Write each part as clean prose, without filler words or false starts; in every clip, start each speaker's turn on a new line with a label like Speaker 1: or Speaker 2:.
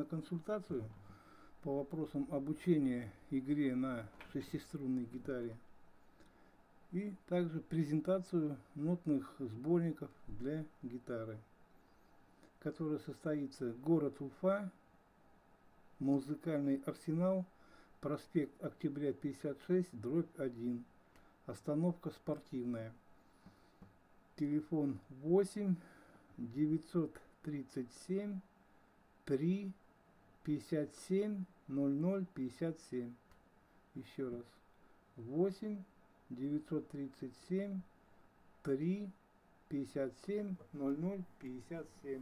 Speaker 1: консультацию по вопросам обучения игре на шестиструнной гитаре и также презентацию нотных сборников для гитары, которая состоится город Уфа, музыкальный арсенал, проспект Октября 56, дробь 1, остановка Спортивная. Телефон 8 937 3 57 00 57. Еще раз. 8 937 3 57 00 57.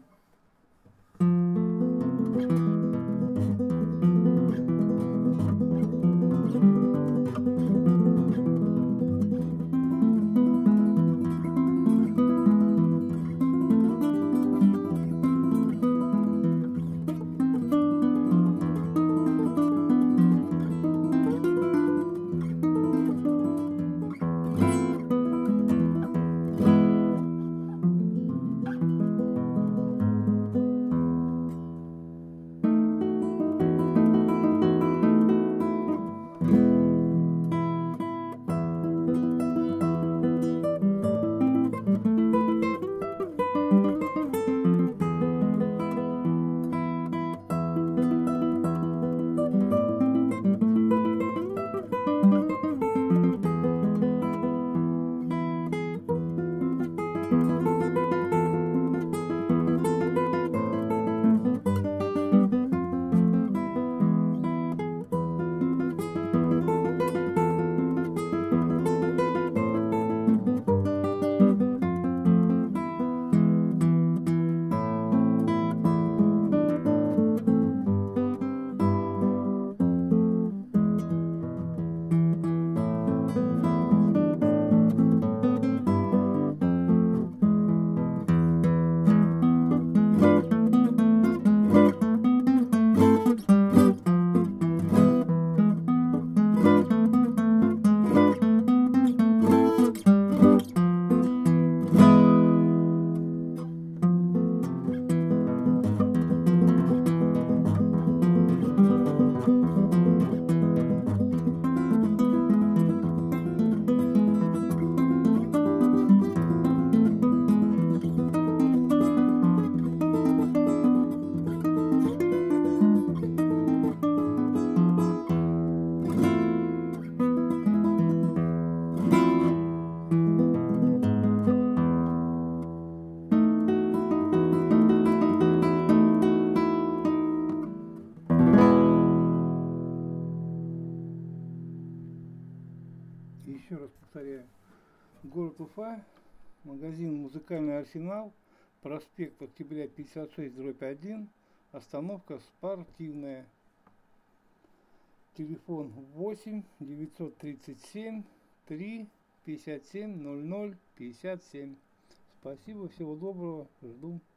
Speaker 1: Еще раз повторяю. Город Уфа, магазин «Музыкальный арсенал», проспект Октября 56, дробь 1, остановка Спортивная. Телефон 8 937 3 57 00 57. Спасибо, всего доброго, жду.